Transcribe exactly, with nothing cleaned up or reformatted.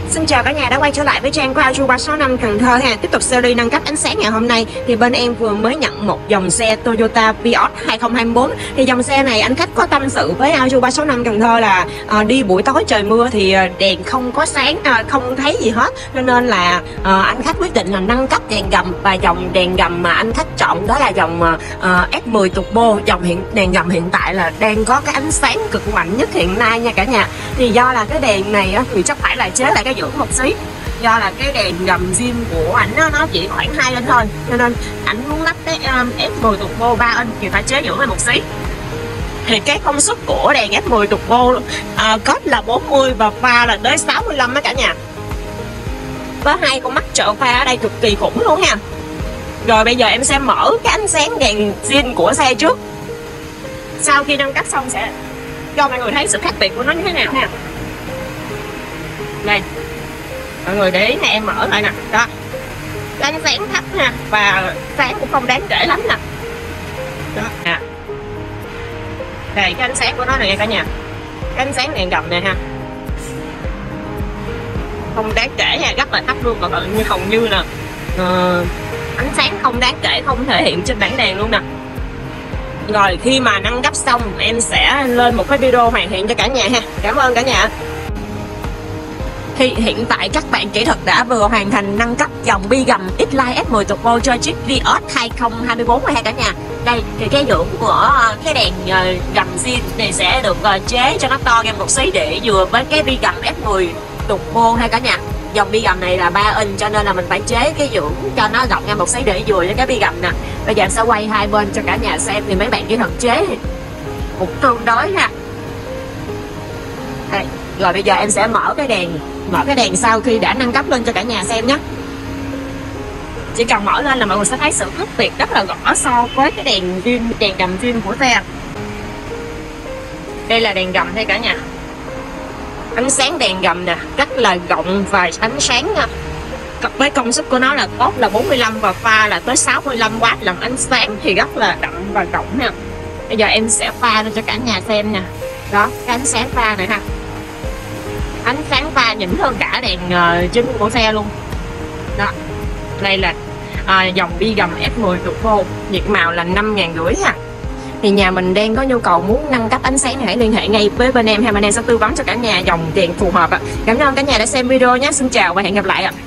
Xin chào cả nhà đã quay trở lại với trang của Auto ba sáu năm Cần Thơ ha. Tiếp tục series nâng cấp ánh sáng ngày hôm nay thì bên em vừa mới nhận một dòng xe Toyota Vios hai không hai bốn. Thì dòng xe này anh khách có tâm sự với Auto ba sáu năm Cần Thơ là à, đi buổi tối trời mưa thì đèn không có sáng, à, không thấy gì hết, cho nên là à, anh khách quyết định là nâng cấp đèn gầm. Và dòng đèn gầm mà anh khách chọn đó là dòng à, S mười Turbo. Dòng hiện đèn gầm hiện tại là đang có cái ánh sáng cực mạnh nhất hiện nay nha cả nhà. Thì do là cái đèn này á, thì chắc phải là chế lại cái dưỡng một xí, do là cái đèn gầm zin của ảnh nó, nó chỉ khoảng hai inch thôi, cho nên ảnh muốn lắp cái um, S mười Turbo ba inch thì phải chế dưỡng lại một xí. Thì cái công suất của đèn S mười Turbo uh, cốt là bốn mươi và pha là tới sáu mươi lăm á cả nhà, với hai con mắt trợ pha ở đây cực kỳ khủng luôn ha. Rồi bây giờ em sẽ mở cái ánh sáng đèn zin của xe trước, sau khi nâng cấp xong sẽ cho mọi người thấy sự khác biệt của nó như thế nào ha. Đây, mọi người để ý này, em mở lại nè, đó, cái ánh sáng thấp ha, và sáng cũng không đáng kể lắm nè, đó nè. Đây cái ánh sáng của nó này nha cả nhà, cái ánh sáng đèn gầm này ha, không đáng kể ha, rất là thấp luôn, còn như hầu như là uh, ánh sáng không đáng kể, không thể hiện trên bảng đèn luôn nè. Rồi khi mà nâng cấp xong em sẽ lên một cái video hoàn thiện cho cả nhà ha. Cảm ơn cả nhà. Thì hiện tại các bạn kỹ thuật đã vừa hoàn thành nâng cấp dòng bi gầm X-Line S mười Turbo cho chiếc Vios hai không hai bốn rồi ha cả nhà. Đây thì cái dưỡng của cái đèn gầm zin này sẽ được chế cho nó to ra một xí để vừa với cái bi gầm S mười Turbo ha cả nhà. Dòng bi gầm này là ba inch cho nên là mình phải chế cái dưỡng cho nó rộng ra một xí để vừa với cái bi gầm nè. Bây giờ em sẽ quay hai bên cho cả nhà xem thì mấy bạn kỹ thuật chế cũng tương đối ha. Đây. Rồi bây giờ em sẽ mở cái đèn mở cái đèn sau khi đã nâng cấp lên cho cả nhà xem nhé. Chỉ cần mở lên là mọi người sẽ thấy sự khác biệt rất là rõ so với cái đèn zin, đèn gầm zin của xe. Đây là đèn gầm đây cả nhà. Ánh sáng đèn gầm nè rất là rộng và ánh sáng nha. Với công suất của nó là cốt là bốn mươi lăm và pha là tới sáu mươi lăm oát, làm ánh sáng thì rất là đậm và rộng nha. Bây giờ em sẽ pha lên cho cả nhà xem nè. Đó, cái ánh sáng pha này ha, ánh sáng pha nhỉnh hơn cả đèn uh, chính của xe luôn. Đó, đây là uh, dòng bi gầm S mười Turbo, nhiệt màu là năm ngàn rưỡi ha. Thì nhà mình đang có nhu cầu muốn nâng cấp ánh sáng, hãy liên hệ ngay với bên em, hay bên em sẽ tư vấn cho cả nhà dòng đèn phù hợp ạ. Cảm ơn cả nhà đã xem video nhé. Xin chào và hẹn gặp lại ạ.